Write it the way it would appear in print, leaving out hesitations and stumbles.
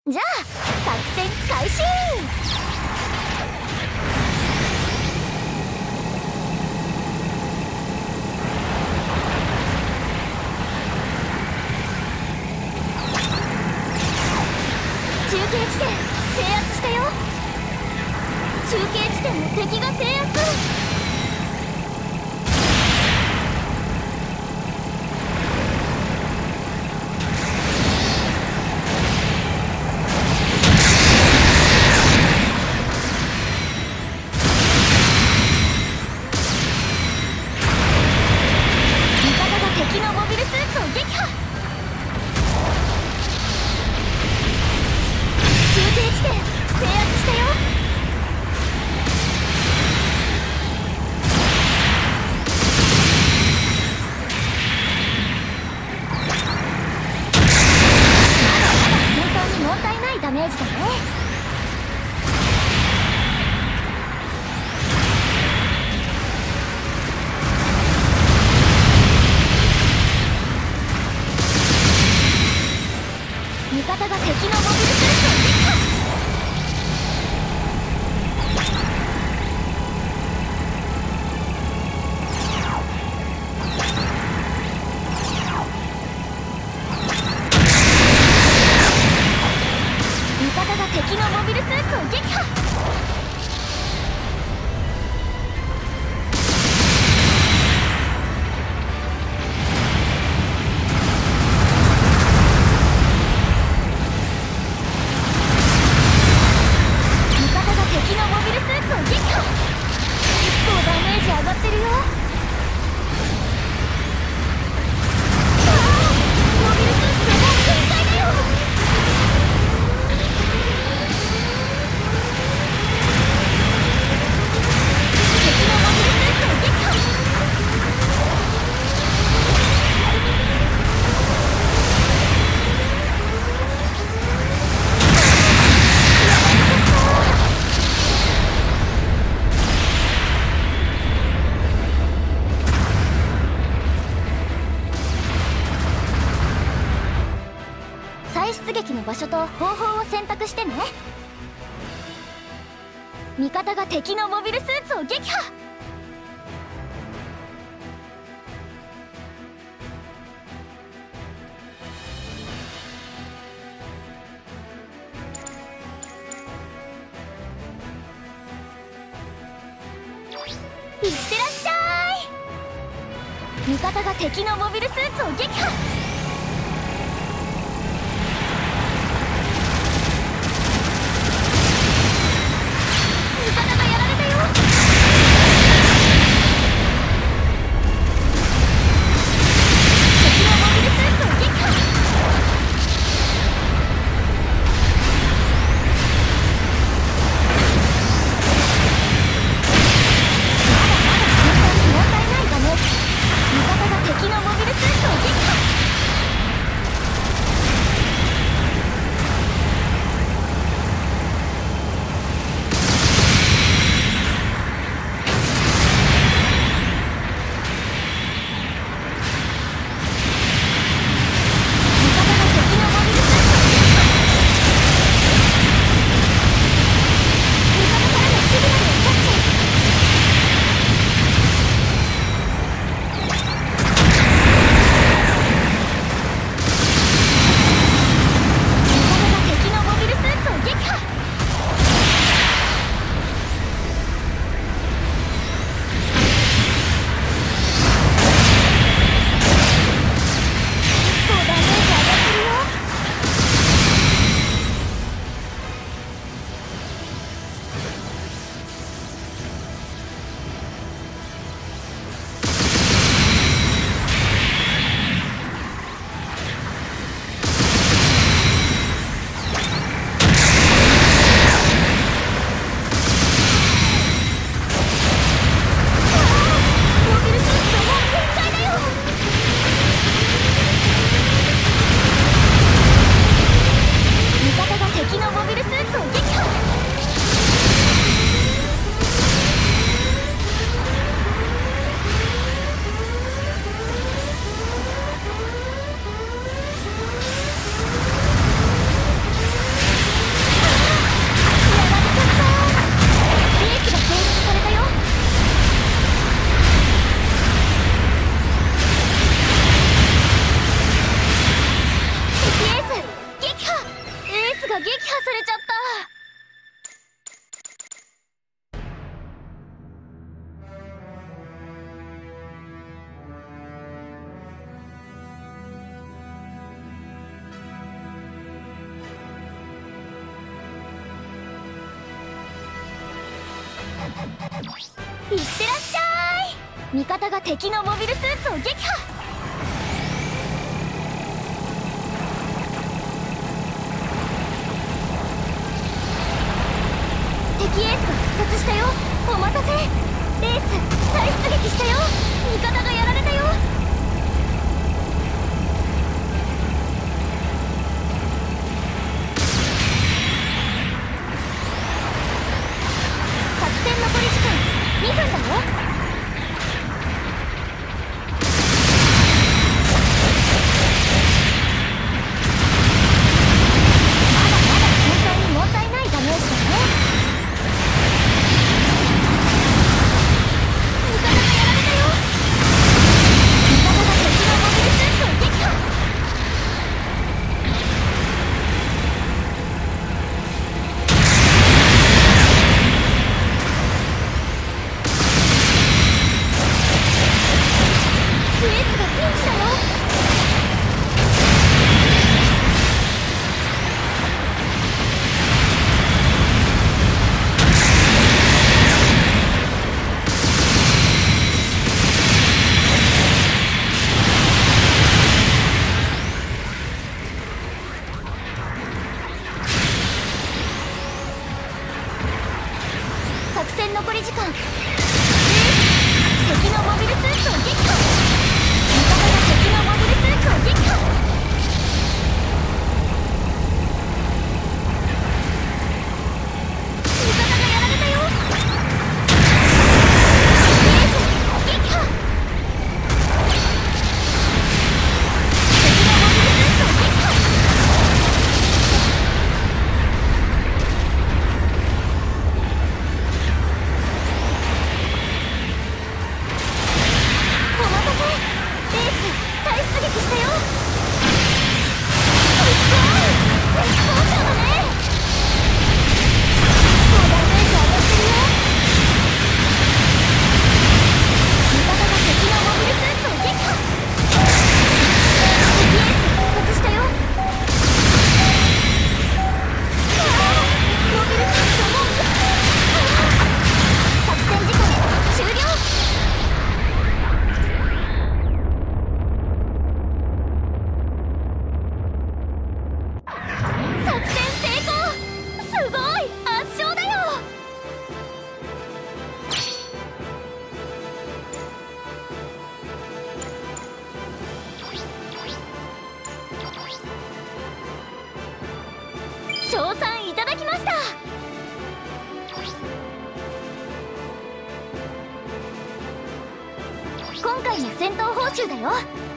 じゃあ作戦開始。中継地点制圧したよ。中継地点の敵が制圧。敵のモビルスーツを撃破。中継地点制圧したよ。まだまだ戦闘に問題ないダメージだね。味方が敵のモビルスーツを撃破。味方が敵のモビルスーツを撃破。敵のモビルスーツを撃破。結構ダメージ上がってるよ。ああ、モビルスーツでもう限界だよ。敵のモビルスーツを撃破。再出撃の場所と方法を選択してね。味方が敵のモビルスーツを撃破。いってらっしゃい。味方が敵のモビルスーツを撃破。味方がやられたよ。敵のモビルスーツを撃破。まだまだ戦闘に問題ないダメージ。味方が敵のモビルスーツを撃破。 スが撃破されちゃった。いってらっしゃい。味方が敵のモビルスーツを撃破。敵エースが復活したよ。お待たせ。エース再出撃したよ。味方がやられたよ。作戦残り時間2分だよ。まだまだ本当に問題ないダメージだね。味方がやられたよ。味方が敵のモビルスーツを撃破。エースがピンチだよ。作戦残り時間。敵のモビルスーツを撃破。味方が敵のモビルスーツを撃破。味方がやられたよ。エース撃破。敵のモビルスーツを撃破。お待たせ。エース再出撃したよ。すっごい絶好調だね。もうダメージ上がってるよ。味方が敵のモビルスーツを撃破。敵エースが復活したよ。ああモビルスーツがもう作戦時間終了。作戦成功。すごい圧勝だよ。賞賛いただきました。今回の戦闘報酬だよ。